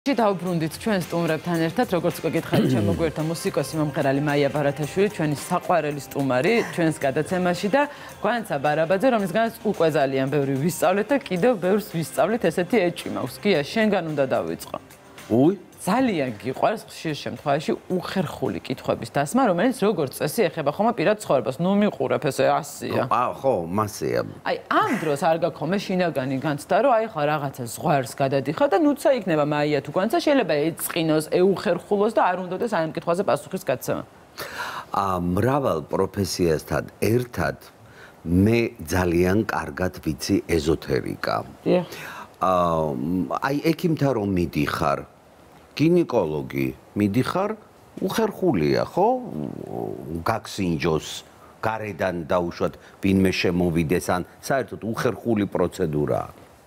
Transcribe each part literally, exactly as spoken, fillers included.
დავბრუნდით ჩვენ სტუმრებთან ერთად, როგორც უკვე გითხარით, ჩემო გვერდთან მუსიკოსი მომღერალი მაია ბარათაშვილი, ჩვენი საყვარელი სტუმარი ჩვენს გადაცემაში და გვანცა ბარაბაძე, რომლისგანაც უკვე ძალიან ბევრი ვისწავლეთ და კიდევ ბევრს ვისწავლით, ესეთი ეჭვი მაქვს. გია, შენგან უნდა დავიწყო. უი, ძალიან გიყვარს ხშირ შემთხვევაში უხერხული კითხვების დასმა, რომელიც როგორც წესი ეხება ხოლმე პირად ცხოვრებას. ნუ მიყურებ, ესე ასია. აა, ხო, მასეა. აი, ამ დროს არ გაქონმე შინაგანი განცდა, რომ აი ხა რაღაცა ზღვარს გადადიხარ და ნუცა იქნება მაია თუ განცა, შეიძლება ეწყინოს, ეუხერხულოს და არ უნდადეს აი ამ კითხვაზე პასუხის გაცემა. აა, მრავალ პროფესიასთან ერთად მე ძალიან კარგად ვიცი ეზოთერიკა. დიახ. აა, აი ექიმთან რომ მიდიხარ, გინეკოლოგი მიდიხარ, უხერხულია, ხო? გაგსინჯოს, გარედან დაუშვათ ვინმე შემოვიდეს, ან საერთოდ უხერხული პროცედურაა.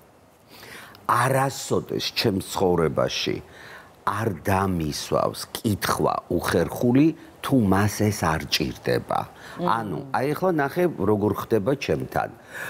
არასოდეს ჩემს ცხოვრებაში არ დამისვავს კითხვა უხერხული, თუ მას ეს არ ჭირდება. ანუ, აი ახლა ნახე როგორ ხდება ჩემთან.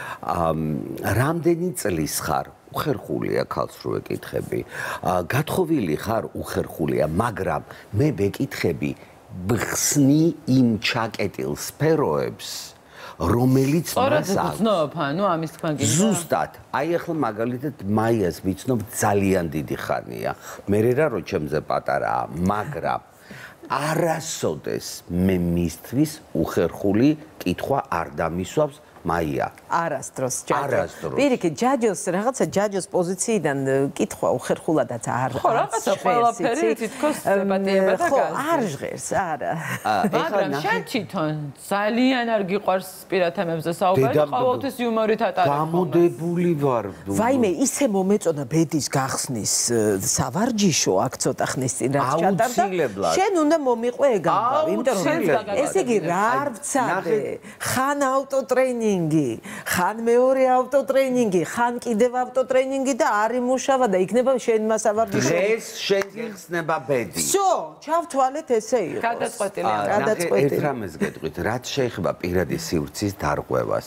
რამდენი წლის ხარ? უხერხულია ქალს რო ეკითხები. გათხოვილი ხარ? უხერხულია, მაგრამ მე ვეკითხები ბხსნი იმ ჩაკეტილ სფეროებს, რომელიც მას აქვს. ვცნობ, ანუ ამის თქვენ გინდა? ზუსტად. აი ახლა მაგალითად მაიას ვიცნობ ძალიან დიდი ხანია. მე რა რო ჩემზე პატარაა, მაგრამ არასოდეს მე მისთვის უხერხული კითხვა არ დამისვავს მაია. არასდროს ჯაჯო. არასდროს. პირიქით, ჯაჯოს რაღაცა ჯაჯოს პოზიციიდან კითხვა უხერხულადაც არ ხო, რაღაცა ყველაფერი თითქოს დებატიება და ხო, არ ჟღერს, არა. მაგრამ შენ თვითონ ძალიან არ გიყვარს პირად თემებზე საუბარი, ყოველთვის იუმორით ატარებ. გამოდებული ვარ. ვაიმე, ისე მომეწონა ბედის გახსნის სავარჯიშო აქ ცოტა ხნის წინ რაც ჩატარდა. შენ უნდა მომიყვე ეგ ამბავი, იმიტომ რომ ეს იგი რა არ ვცადე. ხან ავტოტრეინინგი ხან მეორე ავტოტრეინინგი, ხან კიდევ ავტოტრეინინგი და არ იმუშავა და იქნება შენ მასავარჯიშო. დღეს შენ გიხსნება ბედი. всё, ჩავთვალეთ ესე იყო. გადაწყვეტილი. გადაწყვეტილი. ერთ რამეს გეტყვით, რაც შეეხება პირადი სივრცის დარღვევას.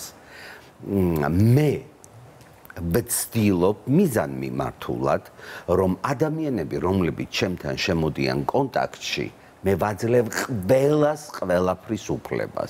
მე ვცდილობ მიზანმიმართულად, რომ ადამიანები, რომლებიც ჩემთან შემოდიან კონტაქტში, მე ვაძლევ ყველას ყველაფრის უფლებას.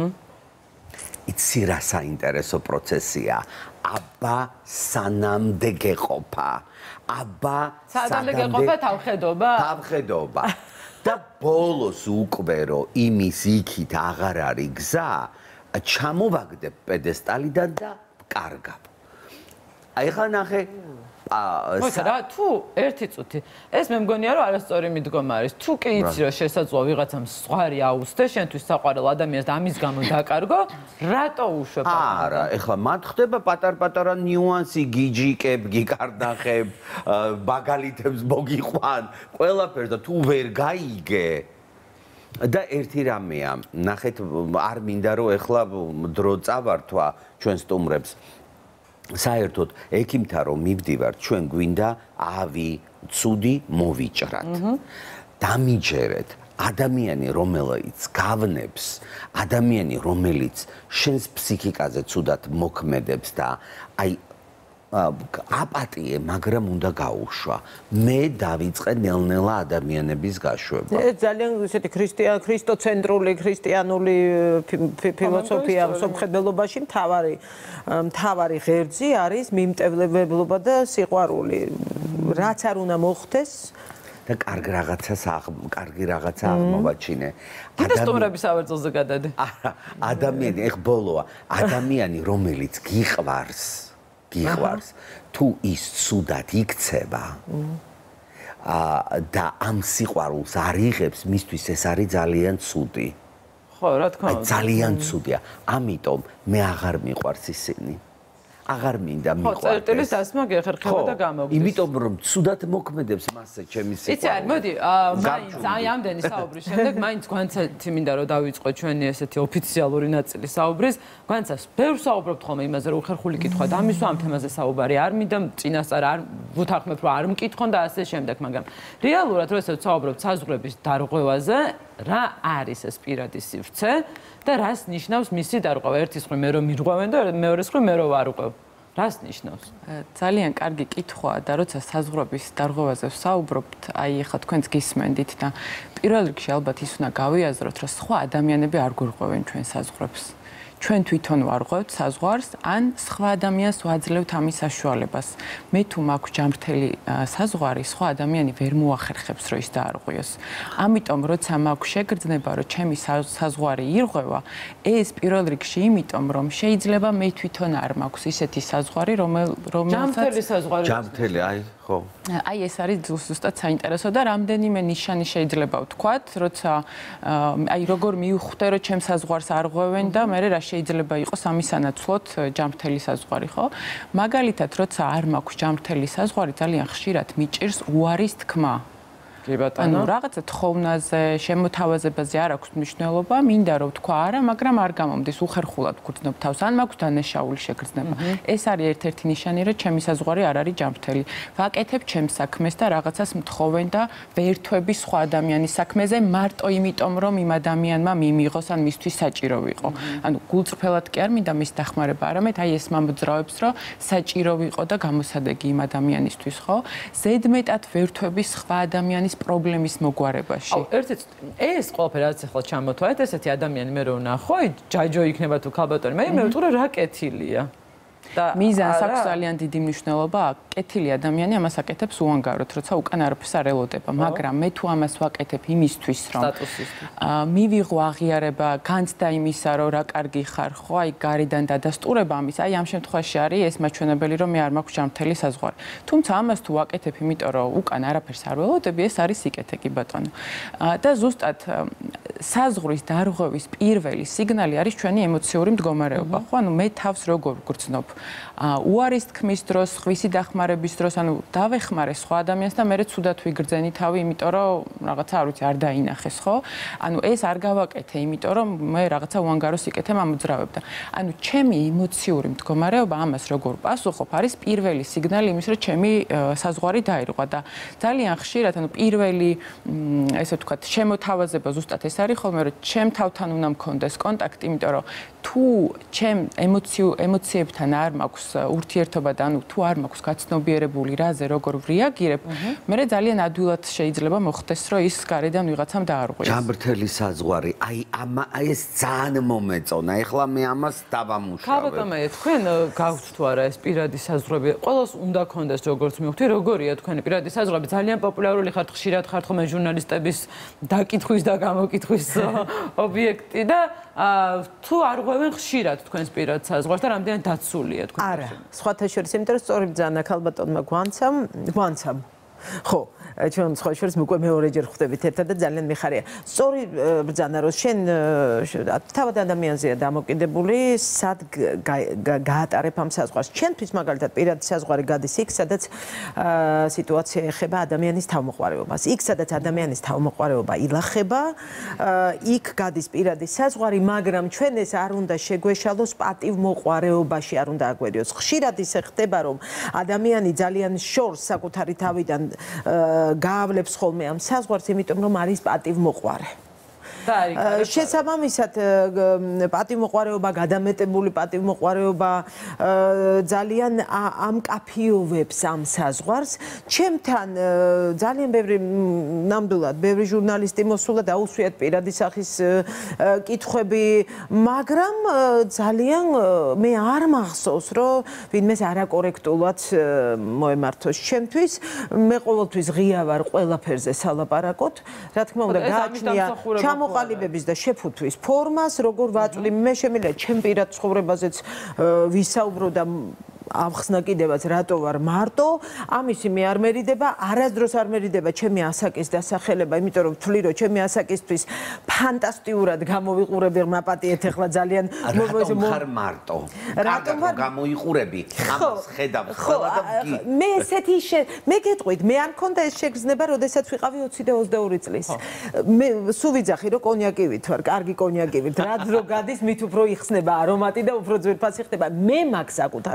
იცი რა საინტერესო პროცესია. აბა სანამდე გეყოფა. აბა სანამდე გეყოფა თავხედობა? თავხედობა. და ბოლოს უკვე რომ იმის იქით აღარ არის გზა, ჩამოვაგდებ პედესტალიდან და კარგავ. აი ხა ნახე მოიცა რა, თუ ერთი წუთი, ეს მე მგონია რომ არასწორი მიდგომა არის. თუ კი იცი რომ შესაძლოა ვიღაცამ ზღვარი აუსდე შენთვის საყვარელ ადამიანს და ამის გამო დაკარგო, რატო უშვებ? არა, ეხლა მათ ხდება პატარ-პატარა ნიუანსი, გიჯიკებ, გიკარდახებ, მაგალითებს მოგიყვან, ყველაფერს და თუ ვერ გაიგე და ერთი რამეა, ნახეთ, არ მინდა რომ ეხლა დრო წავართვა ჩვენ სტუმრებს. საერთოდ ექიმთან რომ მივდივართ, ჩვენ გვინდა ავი, ცუდი მოვიჭრათ. დამიჯერეთ ადამიანი, რომელიც გავნებს, ადამიანი, რომელიც შენს ფსიქიკაზე ცუდად მოქმედებს და აი აპატიე, მაგრამ უნდა გაუშვა. მე დავიწყე ნელ-ნელა ადამიანების გაშვება. ეს ძალიან ისეთი ქრისტიან ქრისტოცენტრული ქრისტიანული ფილოსოფია სამხედველობაში მთავარი მთავარი ღერძი არის მიმტევნებლობა და სიყვარული. რაც არ უნდა მოხდეს და კარგ რაღაცას კარგი რაღაცა აღმოვაჩინე. კიდე სტუმრების ავერძელზე გადადე. არა, ადამიანი, ეხ ბოლოა, ადამიანი, რომელიც გიყვარს გიყვარს, თუ ის ცუდად იქცევა და ამ სიყვარულს არ იღებს, მისთვის ეს არის ძალიან ცუდი. ხო, რა თქმა უნდა. ძალიან ცუდია. ამიტომ მე აღარ მიყვარს ისინი. აღარ მინდა მიყვარდეს. ხო, წერტილის დასმა გეხერხება და გამოგდის. იმიტომ რომ ცუდად მოქმედებს მასე ჩემი სიყვარული. იცი არ, მოდი, მაინც აი ამდენი საუბრის შემდეგ მაინც გვანცეთი მინდა რომ დავიწყო ჩვენი ესეთი ოფიციალური ნაწილი საუბრის. გვანცას ბევრ საუბრობთ ხოლმე იმაზე რომ უხერხული კითხვა დამისვა ამ თემაზე საუბარი არ მინდა, წინასწარ არ ვუთანხმებ რომ არ მკითხონ და ასე შემდეგ, მაგრამ რეალურად რომ ესე საუბრობთ საზღვრების დარღვევაზე, რა არის ეს პირადი სივრცე და რას ნიშნავს მისი დარღვევა? ერთის მხრივ მე რომ მირღვევენ და მეორეს მხრივ მე რომ ვარღვევ. რას ნიშნავს? ძალიან კარგი კითხვაა და როცა საზღვრების დარღვევაზე ვსაუბრობთ, აი ახლა თქვენც გისმენდით და პირველ რიგში ალბათ ის უნდა გავიაზროთ, რომ სხვა ადამიანები არ გვირღვევენ ჩვენ საზღვრებს. ჩვენ თვითონ ვარღვევთ საზღვარს, ან სხვა ადამიანს ვაძლევთ ამის საშუალებას. მე თუ მაქვს ჯამრთელი საზღვარი, სხვა ადამიანი ვერ მოახერხებს, რომ ის დაარღვიოს. ამიტომ, როცა მაქვს შეგრძნება, რომ ჩემი საზღვარი ირღვევა, ეს პირველ რიგში იმიტომ, რომ შეიძლება მე თვითონ არ მაქვს ისეთი საზღვარი, რომელსაც ჯამრთელი საზღვარი. ჯამრთელი, აი, ხო. აი ეს არის ზუსტად საინტერესო და რამდენიმე ნიშანი შეიძლება ვთქვათ, როცა აი როგორ მივხვდე, რომ ჩემს საზღვარს არღვევენ და მე რა შეიძლება იყოს ამის სანაცვლოდ ჯამრთელი საზღვარი, ხო? მაგალითად, როცა არ მაქვს ჯამრთელი საზღვარი, ძალიან ხშირად მიჭირს უარის თქმა. ანუ რაღაცა თხოვნაზე, შემოთავაზებაზე არ აქვს მნიშვნელობა, მინდა რომ თქვა არა, მაგრამ არ გამომდის, უხერხულად გგრძნობ თავს, ან მაქვს დანაშაული შეგრძნება. ეს არის ერთ-ერთი ნიშანი, რომ ჩემი საზღვარი არ არის ჯამრთელი. ვაკეთებ ჩემს საქმეს და რაღაცას მთხოვენ და ვერთვები სხვა ადამიანის საქმეზე მარტო იმიტომ, რომ იმ ადამიანმა მიმიღოს ან მისთვის საჭირო ვიყო. ანუ გულწრფელად კი არ მინდა მის დახმარება, არამედ აი ეს მომძრაობს, რომ საჭირო ვიყო და გამოსადეგი იმ ადამიანისთვის, ხო? ზედმეტად ვერთვები სხვა ადამიანის პრობლემის მოგვარებაში. აუ, ერთით ეს ყველაფერი რაც ახლა ჩამოთვალეთ, ესეთი ადამიანი მე რო ვნახო, ჯაჯო იქნება თუ ქალბატონი, მე მე ვიტყვი რა კეთილია. მიზანს აქვს ძალიან დიდი მნიშვნელობა. კეთილი ადამიანი ამას აკეთებს უანგაროდ, როცა უკან არაფერს არ ელოდება, მაგრამ მე თუ ამას ვაკეთებ იმისთვის, რომ მივიღო აღიარება, განცდა იმისა, რომ რა კარგი ხარ, ხო, აი გარედან დადასტურება ამის, აი ამ შემთხვევაში არის ეს მაჩვენებელი, რომ მე არ მაქვს ჯამრთელი საზღვარი. თუმცა ამას თუ ვაკეთებ, იმიტომ რომ უკან არაფერს არ ველოდები, ეს არის სიკეთე კი ბატონო. და ზუსტად საზღვრის დარღვევის პირველი სიგნალი არის ჩვენი ემოციური მდგომარეობა, ხო? ანუ მე თავს როგორ ვგრძნობ უარის თქმის დროს, ხვისი დახმარების დროს, ანუ დავეხმარე სხვა ადამიანს და მე ცუდად ვიგრძენი თავი, იმიტომ რომ რაღაცა არ ვიცი, არ დაინახეს, ხო? ანუ ეს არ გავაკეთე, იმიტომ რომ მე რაღაცა უანგარო სიკეთე მომძრავებ და ანუ ჩემი ემოციური მდგომარეობა ამას როგორ პასუხობ, არის პირველი სიგნალი იმის, რომ ჩემი საზღვარი დაირღვა და ძალიან ხშირად, ანუ პირველი ესე ვთქვათ, შემოთავაზება ზუსტად ეს არის ხოლმე, რომ ჩემ თავთან უნდა მქონდეს კონტაქტი, იმიტომ რომ თუ ჩემ ემოციო ემოციებთან არ მაქვს ურთიერთობა და ანუ თუ არ მაქვს გაცნობიერებული რაზე როგორ ვრეაგირებ, მე ძალიან ადვილად შეიძლება მოხდეს, რომ ის გარედან ვიღაცამ დაარღვიოს. ჯამრთელი საზღვარი, აი ამა აი ეს ძალიან მომეწონა. ეხლა მე ამას დავამუშავებ. ქალბატონო, თქვენ გაქვთ თუ არა ეს პირადი საზღვრები? ყველას უნდა კონდეს როგორც მივხვდი, როგორია თქვენი პირადი საზღვრები? ძალიან პოპულარული ხართ, ხშირად ხართ ხოლმე ჟურნალისტების დაკითხვის და გამოკითხვის ობიექტი და თუ არ ღვევენ ხშირად თქვენს პირად საზღვარს და რამდენად დაცულია თქვენ? არა, სხვათა შორის, იმიტომ რომ სწორი ბრძანა ქალბატონმა გვანცამ, გვანცამ. ხო, ჩვენ სხვა შორის უკვე მეორეჯერ ხვდებით ერთად და ძალიან მიხარია. სწორი ბრძანა რომ შენ თავად ადამიანზეა დამოკიდებული, სად გაატარებ ამ საზღვარს. ჩვენთვის მაგალითად პირადი საზღვარი გადის იქ, სადაც სიტუაცია ეხება ადამიანის თავმოყარეობას. იქ, სადაც ადამიანის თავმოყარეობა ილახება, იქ გადის პირადი საზღვარი, მაგრამ ჩვენ ეს არ უნდა შეგვეშალოს პატივმოყარეობაში, არ უნდა აგვერიოს. ხშირად ისე ხდება, რომ ადამიანი ძალიან შორს საკუთარი თავიდან გაავლებს ხოლმე ამ საზღვარს, იმიტომ რომ არის პატივმოყვარე. შესაბამისად პატივმოყვარეობა, გადამეტებული პატივმოყვარეობა ძალიან ამკაფიოვებს ამ საზღვარს. ჩემთან ძალიან ბევრი ნამდვილად ბევრი ჟურნალისტი მოსულა და აუსვიათ პირადი სახის კითხვები, მაგრამ ძალიან მე არ მახსოვს, რომ ვინმეს არაკორექტულად მოემართოს ჩემთვის. მე ყოველთვის ღია ვარ ყველაფერზე სალაპარაკოთ. რა თქმა უნდა, გააჩნია ჩამოყალიბების და შეფუთვის ფორმას, როგორ ვაწვდი, მე შემიძლია ჩემ პირად ცხოვრებაზეც ვისაუბრო და ავხსნა კიდევაც რატო ვარ მარტო, ამისი მე არ მერიდება, არასდროს არ მერიდება ჩემი ასაკის დასახელება, იმიტომ რომ ვთვლი, რომ ჩემი ასაკისთვის ფანტასტიკურად გამოვიყურები მაპატიეთ ახლა ძალიან რატომ ხარ მარტო? რატომ გამოიყურები? ამას ხედავ ყველა და ვგი. მე ესეთი მე გეტყვით, მე არ მქონდა ეს შეგრძნება, როდესაც ვიყავი ოცი და ოცდაორი წლის. მე სულ ვიძახი, რომ კონიაკივით ვარ, კარგი კონიაკივით. რაც რო გადის, მით უფრო იხსნება არომატი და უფრო ძვირფასი ხდება. მე მაქვს საკუთარი თავის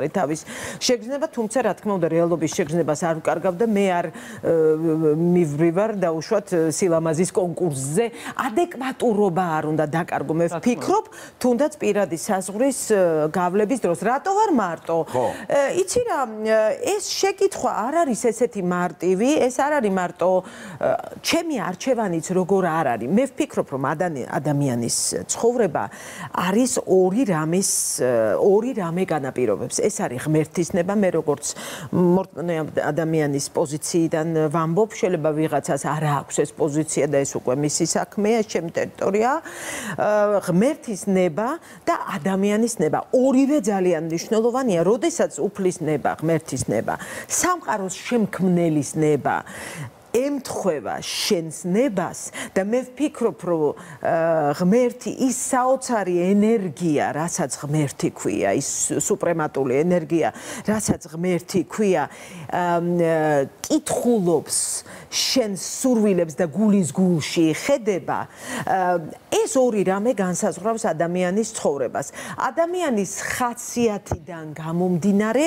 შეგრძნება, თუმცა რა თქმა უნდა რეალობის შეგრძნებას არ ვკარგავ და მე არ მივბრივარ დაუშვათ სილამაზის კონკურსზე. ადეკვატურობა არ უნდა დაკარგო. მე ვფიქრობ, თუნდაც პირადი საზღვრის გავლების დროს. რატო ვარ მარტო? იცი რა, ეს შეკითხვა არ არის ესეთი მარტივი, ეს არ არის მარტო ჩემი არჩევანიც როგორ არ არის. მე ვფიქრობ, რომ ადამიანის ცხოვრება არის ორი რამის, ორი რამე განაპირობებს. ეს არის ღმერთისნება, მე როგორც მორწმუნე ადამიანის პოზიციიდან ვამბობ, შეიძლება ვიღაცას არ აქვს ეს პოზიცია და ეს უკვე მისი საქმეა, ჩემი ტერიტორია. ღმერთის ნება და ადამიანის ნება ორივე ძალიან მნიშვნელოვანია, როდესაც უფლის ნება, ღმერთის ნება, სამყაროს შემქმნელის ნება ემთხვევა შენს ნებას და მე ვფიქრობ, რომ ღმერთი ის საოცარი ენერგია, რასაც ღმერთი ქვია, ის სუპრემატული ენერგია, რასაც ღმერთი ქვია, კითხულობს შენს სურვილებს და გულის გულში ხედება, ეს ორი რამე განსაზღვრავს ადამიანის ცხოვრებას. ადამიანის ხასიათიდან გამომდინარე,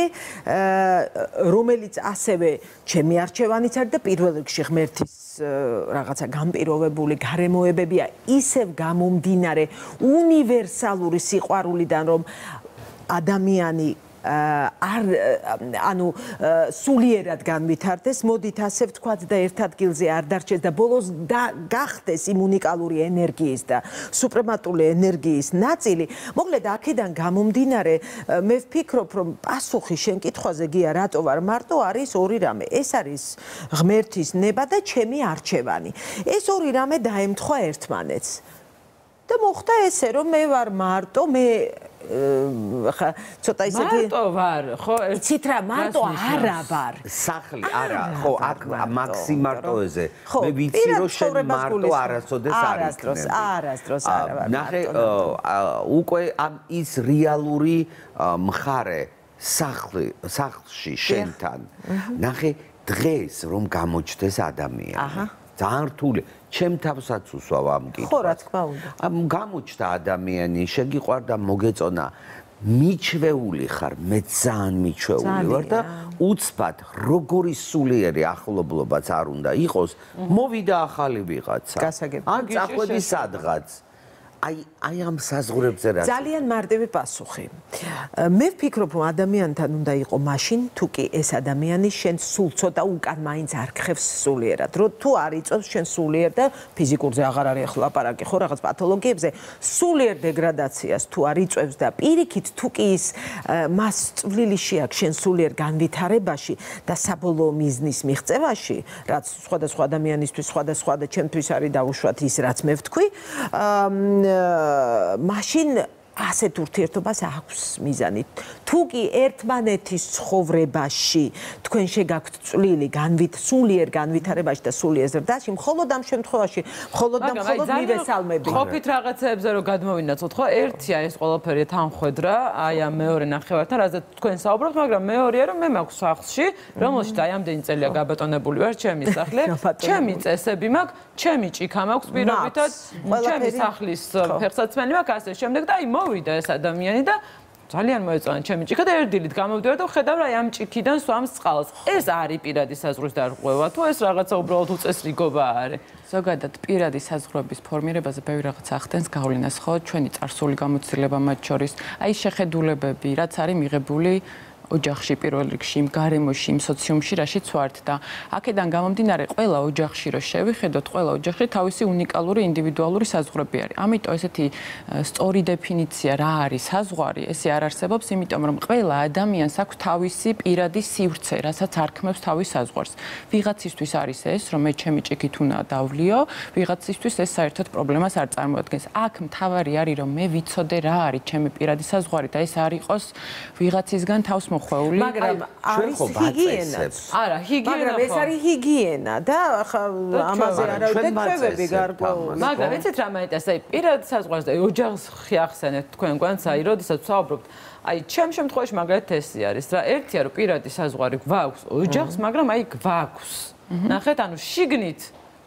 რომელიც ასევე ჩემი არჩევანიც არის და პირველ რიგში ღმერთის რაღაცა განპირობებული გარემოებებია, ისევ გამომდინარე უნივერსალური სიყვარულიდან, რომ ადამიანი არ ანუ სულიერად განვითარდეს, მოდით ასე ვთქვათ და ერთ ადგილზე არ დარჩეს და ბოლოს გახდეს იმ უნიკალური ენერგიის და სუპრემატული ენერგიის ნაწილი. მოკლედ აქედან გამომდინარე, მე ვფიქრობ, რომ პასუხი შენ კითხვაზე გია რატო ვარ მარტო არის ორი რამე. ეს არის ღმერთის ნება და ჩემი არჩევანი. ეს ორი რამე დაემთხვა ერთმანეთს. და მოხდა ესე, რომ მე ვარ მარტო, მე ხა ცოტა ისეთი მარტო ვარ, ხო? იცით რა, მარტო არა ვარ. სახლი არა, ხო, აქ მაქსიმარტოზე. მე ვიცი, რომ შენ მარტო არასოდეს არ იქნები. არასდროს არა ვარ. ნახე, უკვე ამ ის რეალური მხარე სახლი, სახლში შენთან. ნახე, დღეს რომ გამოჩნდეს ადამიანი. აჰა. ძალიან რთული. ჩემ თავსაც უსვავ ამ კითხვას. ხო, რა თქმა უნდა. ამ გამოჩნდა ადამიანი, შეგიყვარდა, მოგეწონა, მიჩვეული ხარ, მე ძალიან მიჩვეული ვარ და უცბად როგორი სულიერი ახლობლობაც არ უნდა იყოს, მოვიდა ახალი ვიღაცა. ან წახვედი სადღაც. აი აი ამ საზღვრებზე რა ძალიან მარტივი პასუხი. მე ვფიქრობ, რომ ადამიანთან უნდა იყო მაშინ, თუ კი ეს ადამიანი შენ სულ ცოტა უკან მაინც არ გხევს სულიერად. რო თუ არ იწევს შენ სულიერ და ფიზიკურზე აღარ არის ახლა ლაპარაკი, ხო, რაღაც პათოლოგიებზე, სულიერ დეგრადაციას თუ არ იწევს და პირიქით თუ კი ის მას წვლილი შეაქვს შენ სულიერ განვითარებაში და საბოლოო მიზნის მიღწევაში, რაც სხვადასხვა ადამიანისთვის სხვადასხვა და ჩემთვის არის დაუშვათ ის, რაც მე ვთქვი, მაშინ ასეთ ურთიერთობას აქვს მიზანი. თუ კი ერთმანეთის ცხოვრებაში თქვენ შეგაქვთ წვლილი განვით სულიერ განვითარებაში და სულიერ ზრდაში, მხოლოდ ამ შემთხვევაში, მხოლოდ და მხოლოდ მივესალმები. ყოფით რაღაცეებზე რომ გადმოვინაცოთ, ხო? ერთია ეს ყველაფერი თანხwebdra, აი ამ მეორე ნახევართან, რაზეც თქვენ საუბრობთ, მაგრამ მეორეა რომ მე მაქვს სახლში, რომელშიც აი ამდენი წელია გაბატონებული ვარ, ჩემი სახლი, ჩემი წესები მაქვს, ჩემი ჭიქა მაქვს პირობითად, ჩემი სახლის ფეხსაცმელი მაქვს, ასე შემდეგ და აი მოვიდა ეს ადამიანი და ძალიან მოეწონა ჩემი ჭიქა და ერთ დილით გამოვდივარ და ვხედავ რა ამ ჭიქიდან სვამს წყალს. ეს არის პირადი საზღვრის დარღვევა თუ ეს რაღაცა უბრალოდ უწესრიგობა არის? ზოგადად პირადი საზღვრების ფორმირებაზე ბევრი რაღაც ახდენს გავლენას, ხო, ჩვენი წარსული გამოცდილება მათ შორის, აი შეხედულებები, რაც არის მიღებული ოჯახში პირველ რიგში, იმ გარემოში, იმ სოციუმში, რაშიც ვართ და აქედან გამომდინარე, ყველა ოჯახში რო შევიხედოთ, ყველა ოჯახში თავისი უნიკალური ინდივიდუალური საზღვრები არის. ამიტომ ესეთი სწორი დეფინიცია რა არის საზღვარი, ესე არ არსებობს, იმიტომ რომ ყველა ადამიანს აქვს თავისი პირადი სივრცე, რასაც არქმევს თავის საზღვარს. ვიღაცისთვის არის ეს, რომ მე ჩემი ჭიქით უნდა დავლიო, ვიღაცისთვის ეს საერთოდ პრობლემას არ წარმოადგენს. აქ მთავარი არის, რომ მე ვიცოდე რა არის ჩემი პირადი საზღვარი და ეს არ იყოს ვიღაცისგან თავს მოხვეული. მაგრამ არის ჰიგიენა. არა, ჰიგიენა. მაგრამ ეს არის ჰიგიენა და ამაზე არავითარ ჩვევები გარკვეული. მაგრამ ეცეთ რა მაინტერესებს, აი პირადი საზღვარს და ოჯახს ხიახსენეთ თქვენ გვანც, აი როდესაც ვსაუბრობთ, აი ჩემ შემთხვევაში მაგალითად ესე არის რა, ერთია რომ პირადი საზღვარი გვაქვს ოჯახს, მაგრამ აი გვაქვს. ნახეთ, ანუ შიგნით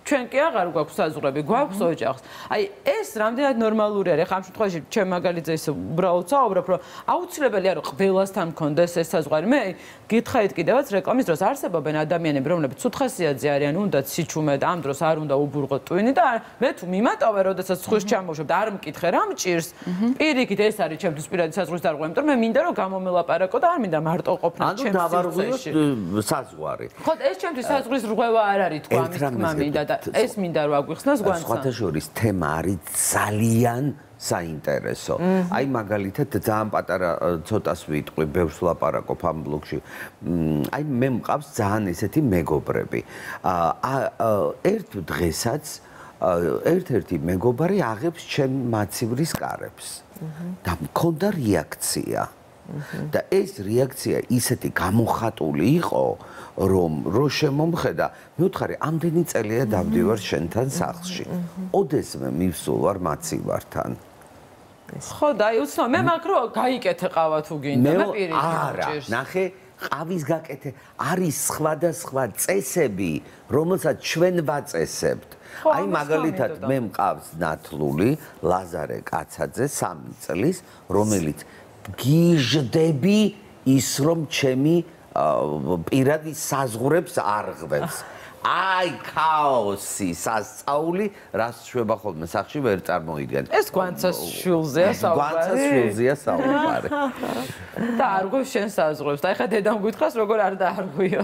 ჩვენ კი აღარ გვაქვს საზღვრები, გვაქვს ოჯახს. აი ეს რამდენად ნორმალური არის? ხა ამ შემთხვევაში ჩემ მაგალითზე ის უბრალოდ საუბრობ, რომ აუცილებელია რომ ყველასთან მქონდეს ეს საზღვარი. მე გითხარით კიდევაც რეკლამის დროს არსებობენ ადამიანები, რომლებიც ცუთხასიათზე არიან, უნდა სიჩუმე და ამ დროს არ უნდა უბურღო ტვინი და მე თუ მიმატავე, როდესაც ხვიშ ჩამოვშობ და არ მკითხე რა მჭირს, პირიქით ეს არის ჩემთვის პირადი საზღვრის დარღვევა, იმიტომ რომ მე მინდა რომ გამომელაპარაკო და არ მინდა მარტო ყოფნა ჩემს სივრცეში. ანუ დავარღვიოთ საზღვარი. ხო, ეს ჩემთვის საზღვრის რღვევა არ არის თქვა ამის თქმა მინდა და ეს მინდა რომ აგვიხსნას გვანცა. სხვათა შორის თემა არის ძალიან საინტერესო. აი მაგალითად ძალიან პატარა ცოტას ვიტყვი, ბევრს ვლაპარაკობ ამ ბლოგში. აი მე მყავს ძალიან ესეთი მეგობრები. ერთ დღესაც ერთ-ერთი მეგობარი აღებს ჩემ მაცივრის კარებს და მქონდა რეაქცია. და ეს რეაქცია ისეთი გამოხატული იყო, რომ რო შემომხედა, მე ვთხარი, ამდენი წელია დავდივარ შენთან სახლში. ოდესმე მივსულ ვარ მაცივართან. ხო, და აი უცნაური, მე მაგ რო გაიკეთე ყავა თუ გინდა, მე პირიქით არა, ნახე, ყავის გაკეთე, არის სხვადასხვა წესები, რომელსაც ჩვენ ვაწესებთ. აი მაგალითად მე მყავს ნათლული ლაზარე კაცაძე სამი წლის, რომელიც გიჟდები ის რომ ჩემი პირადი საზღვრებს არღვევს. აი ქაოსი სასწაული, რაც შვება ხოლმე სახში ვერ წარმოიდგენ. ეს გვანცას შულზეა საუბარი. გვანცას შულზეა საუბარი. და არღვევს შენ საზღვრებს. და ეხლა დედამ გითხრას როგორ არ დაარღვიო.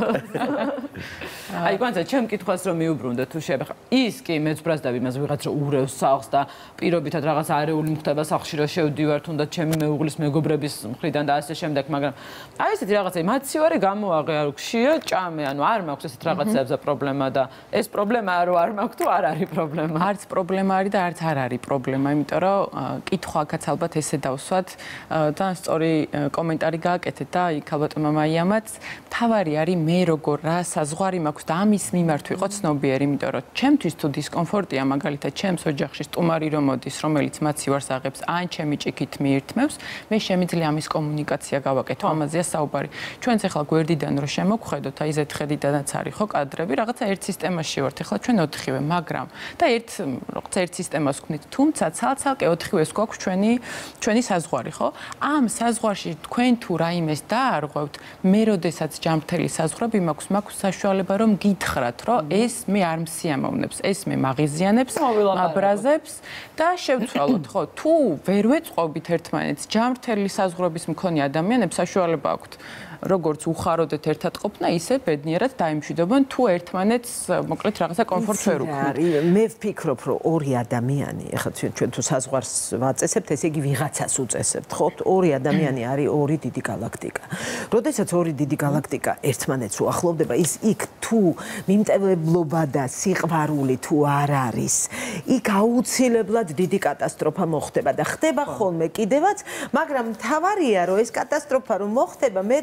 აი გვანცა ჩემ კითხვას რომ მიუბრუნდე თუ შეიძლება. ის კი მეც ბრაზდები მას ვიღაც რომ ურევს სახლს და პირობითად რაღაც არეული მხდება სახლში რომ შევდივარ თუნდაც ჩემი მეუღლის მეგობრების მხრიდან და ასე შემდეგ, მაგრამ აი ესეთი რაღაცა მაცივარი გამოაღე არ გშია ჭამე, ანუ არ მაქვს ესეთ რაღაცებზე პრობლემა და ეს პრობლემაა რომ არ მაქვს თუ არ არის პრობლემა. არც პრობლემა არის და არც არ არის პრობლემა, იმიტომ რომ კითხვა აქაც ალბათ ესე დავსვათ და სწორი კომენტარი გააკეთეთ და იქ ალბათ მამაიამაც თავარი არის მე როგორ რა საზღვარი მაქვს და ამის მიმართ ვიყო ცნობიერი, იმიტომ რომ ჩემთვის თუ დისკომფორტია მაგალითად ჩემს ოჯახში სტუმარი რომ მოდის, რომელიც მაცივარს აღებს, ან ჩემი ჭიქით მიირთმევს, მე შემიძლია ამის კომუნიკაცია გავაკეთო, ამაზეა საუბარი. ჩვენც ახლა გვერდიდან რომ შემოგხედოთ, აი ზეთხედიდანაც არის ხო კადრები, რაღაცა ერთ სისტემაში ვართ, ახლა ჩვენ ოთხივე, მაგრამ და ერთ რაღაცა ერთ სისტემას ვქნით, თუმცა ცალ-ცალკე ოთხივეს გვაქვს ჩვენი ჩვენი საზღვარი, ხო? ამ საზღვარში თქვენ თუ რაიმეს დაარღვევთ, მე როდესაც ჯანმრთელი საზღვრები მაქვს, მაქვს საშუალება რომ გითხრათ, რომ ეს მე არ მსიამოვნებს, ეს მე მაღიზიანებს, აბრაზებს და შევცვალოთ, ხო? თუ ვერ ვეწყობით ერთმანეთს, ჯანმრთელი საზღვრების მქონე ადამიანებს საშუალება აქვთ როგორც უხაროდეთ ერთად ყოფნა, ისე ბედნიერად დაიმშვიდობენ, თუ ერთმანეთს მოკლედ რაღაცა კომფორტს ვერ უქმნით. მე ვფიქრობ, რომ ორი ადამიანი, ეხლა ჩვენ თუ საზღვარს ვაწესებთ, ესე იგი ვიღაცას უწესებთ, ხო? ორი ადამიანი არის ორი დიდი galaktika. როდესაც ორი დიდი galaktika ერთმანეთს უახლოვდება, ის იქ თუ მიმტევლებლობა და სიყვარული თუ არ არის, იქ აუცილებლად დიდი კატასტროფა მოხდება და ხდება ხოლმე კიდევაც, მაგრამ თავარია, რომ ეს კატასტროფა რომ მოხდება, მე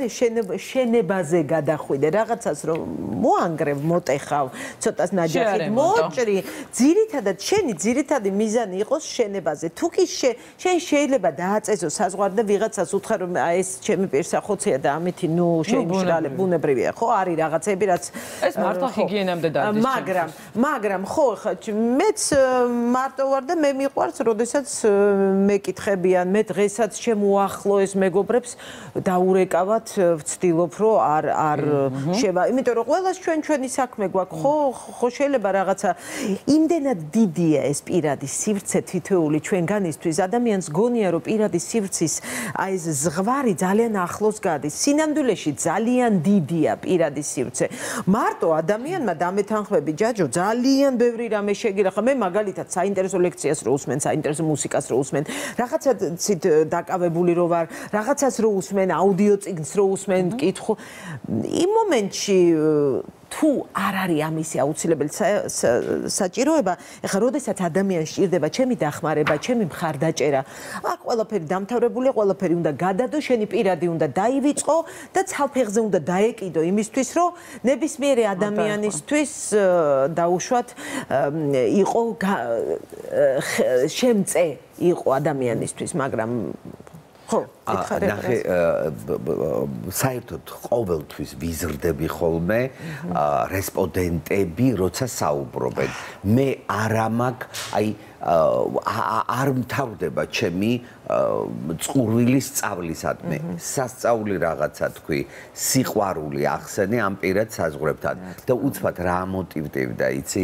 შენებაზე გადახვიდე, რაღაცას რომ მოანგრევ, მოტეხავ, ცოტას ნაჯახით მოჭრი, ძირითადად შენი ძირითადი მიზანი იყოს შენებაზე. თუ კი შენ შეიძლება დააწესო საზღვარი და ვიღაცას უთხრა რომ ეს ჩემი პირსახოცია და ამითი ნუ შეიმშრალე, ბუნებრივია, ხო? არის რაღაცები, რაც ეს მართლა ჰიგიენამდე დადის. მაგრამ, მაგრამ ხო, ხა მეც მარტო ვარ და მე მიყვარს, როდესაც მეკითხებიან, მე დღესაც შემოახლოეს მეგობრებს დაურეკავად ვცდილობ რომ არ არ შევა, იმიტომ რომ ყველას ჩვენ ჩვენი საქმე გვაქვს, ხო, ხო შეიძლება რაღაცა იმდენად დიდია ეს პირადი სივრცე თითოეული ჩვენგანისთვის, ადამიანს გონია რომ პირადი სივრცის აი ეს ზღვარი ძალიან ახლოს გადის. სინამდვილეში ძალიან დიდია პირადი სივრცე. მარტო ადამიანმა დამეთანხმები ჯაჯო ძალიან ბევრი რამე შეგირა. ხა მე მაგალითად საინტერესო ლექციას რო უსმენ, საინტერესო მუსიკას რო უსმენ, რაღაცა ცით დაკავებული რო ვარ, რაღაცას რო უსმენ, აუდიო წიგნს რო უსმენ, კითხო. იმ მომენტში თუ არ არის ამისი აუცილებელი საჭიროება, ეხლა როდესაც ადამიანს სჭირდება ჩემი დახმარება, ჩემი მხარდაჭერა, აქ ყველაფერი დამთავრებულია, ყველაფერი უნდა გადადო, შენი პირადი უნდა დაივიწყო და ცალფეხზე უნდა დაეკიდო იმისთვის, რომ ნებისმიერი ადამიანისთვის დაუშვათ იყო შემწე იყო ადამიანისთვის, მაგრამ ხო, ითხარე. ნახე, საერთოდ ყოველთვის ვიზრდები ხოლმე რესპონდენტები, როცა საუბრობენ. მე არა მაქვს, აი არ მთავრდება ჩემი წყურვილის სწავლისადმე. სასწაული რაღაცა თქვი, სიყვარული ახსენე ამ პირად საზღვრებთან და უცბად რა მოტივდება, იცი?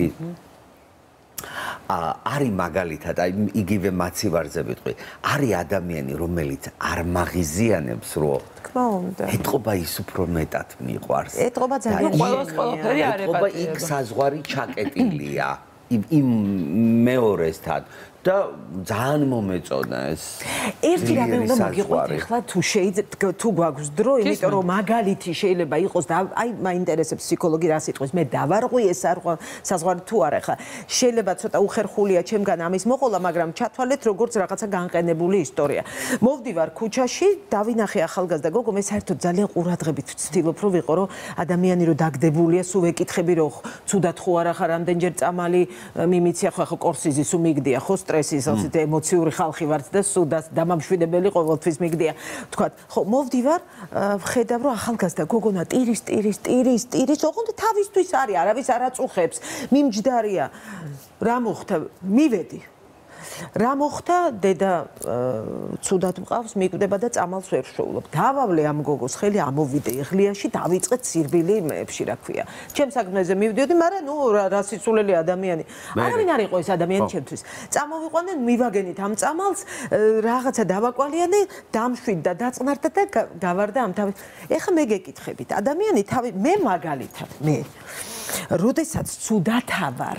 არის მაგალითად, აი იგივე მაცივარზე ვიტყვი, არის ადამიანი, რომელიც არ მაღიზიანებს, რომ თქმა უნდა. ეთყობა ის უფრო მეტად მიყვარს. ეთყობა ძალიან ყველაფერი არ ეთყობა იქ საზღვარი ჩაკეტილია იმ მეორესთან. და ძალიან მომეწონა ეს. ერთი რამე უნდა მოგიყვეთ ახლა თუ შეიძლება თუ გვაქვს დრო, იმიტომ რომ მაგალითი შეიძლება იყოს და აი მაინტერესებს ფსიქოლოგი რა სიტყვის, მე დავარღვი ეს არ საზღვარი თუ არა ახლა. შეიძლება ცოტა უხერხულია ჩემგან ამის მოყოლა, მაგრამ ჩათვალეთ როგორც რაღაცა განყენებული ისტორია. მოვდივარ ქუჩაში, დავინახე ახალგაზრდა გოგო, მე საერთოდ ძალიან ყურადღებით ვცდილობ რომ ვიყო, რომ ადამიანი რომ დაგდებულია, სულ ვეკითხები რომ ცუდად ხო არა ხარ, რამდენჯერ წამალი მიმიცია ხო ახლა კორსიზი სულ მიგდია ხო სტრესის, ასეთ ემოციური ხალხი ვართ და სუდას დამამშვიდებელი ყოველთვის მიგდია. თქვათ, ხო, მოვდივარ, ვხედავ რომ ახალგაზრდა გოგონა ტირის, ტირის, ტირის, ტირის, ოღონდ თავისთვის არის, არავის არ აწუხებს, მიმჯდარია. რა მოხდა? მივედი. რა მოხდა? დედა ცუდად მყავს, მიკვდება და წამალს ვერ შოულობ. დავავლე ამ გოგოს ხელი, ამოვიდე იღლიაში, დავიწყეთ სირბილი მეებში, რა ქვია. ჩემ საქმეზე მივდიოდი, მაგრამ ნუ რა სიცულელი ადამიანი. არავინ არ იყო ეს ადამიანი ჩემთვის. წამოვიყვანენ, მივაგენით ამ წამალს, რაღაცა დავაკვალიანე, დამშვიდდა, დაწყნარდა და გავარდა ამ თავი. ეხლა მე გეკითხებით, ადამიანი თავი მე მაგალითად, მე როდესაც ცუდად ავარ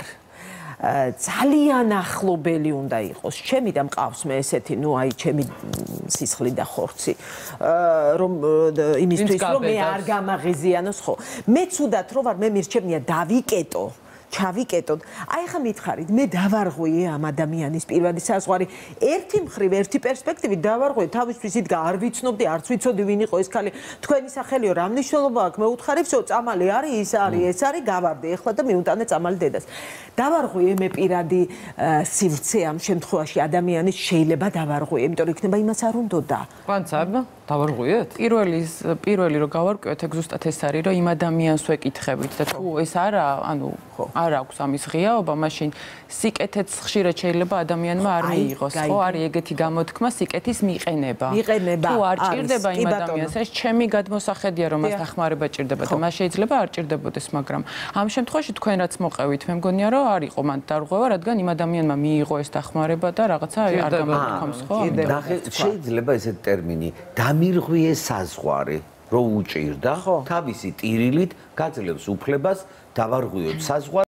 ძალიან ახლობელი უნდა იყოს. ჩემი და მყავს მე ესეთი, ნუ აი ჩემი სისხლი და ხორცი, რომ იმისთვის რომ მე არ გამაღიზიანოს, ხო. მე ცუდად რო ვარ, მე მირჩევნია დავიკეტო. ჩავიკეტოთ. აი ხა მითხარით, მე დავარღვიე ამ ადამიანის პირველი საზღვარი. ერთი მხრივ, ერთი პერსპექტივით დავარღვიე, თავისთვის იდგა, არ ვიცნობდი, არც ვიცოდი ვინ იყო ეს ქალი. თქვენი სახელიო, რა მნიშვნელობა აქვს? მე უთხარი, всё, წამალი არის, ის არის, ეს არის, გავარდე ეხლა და მიუტანე წამალი დედას. დავარღვიე მე პირადი სივრცე ამ შემთხვევაში ადამიანის შეიძლება დავარღვიე, იმიტომ რომ იქნება იმას არ უნდოდა. კვანცაბ, დავარღვიეთ? პირველი პირველი რო გავარკვიოთ, ეგ ზუსტად ეს არის, რომ იმ ადამიანს ვეკითხებით და თუ ეს არა, ანუ არ აქვს ამის ღიაობა, მაშინ სიკეთეც ხშირად შეიძლება ადამიანმა არ მიიღოს, ხო? არის ეგეთი გამოთქმა, სიკეთის მიყენება. მიყენება. თუ არ ჭირდება იმ ადამიანს, ეს ჩემი გადმოსახედია, რომ მას დახმარება ჭირდება და მას შეიძლება არ ჭირდებოდეს, მაგრამ ამ შემთხვევაში თქვენ რაც მოყევით, მე მგონია, რომ არ იყო მან დარღვევა, რადგან იმ ადამიანმა მიიღო ეს დახმარება და რაღაცა არ გამოთქვამს, ხო? შეიძლება ესეთი ტერმინი დამირღვიე საზღვარი, რო უჭირდა, თავისი ტირილით გაძლევს უფლებას დავარღვიოთ საზღვარი.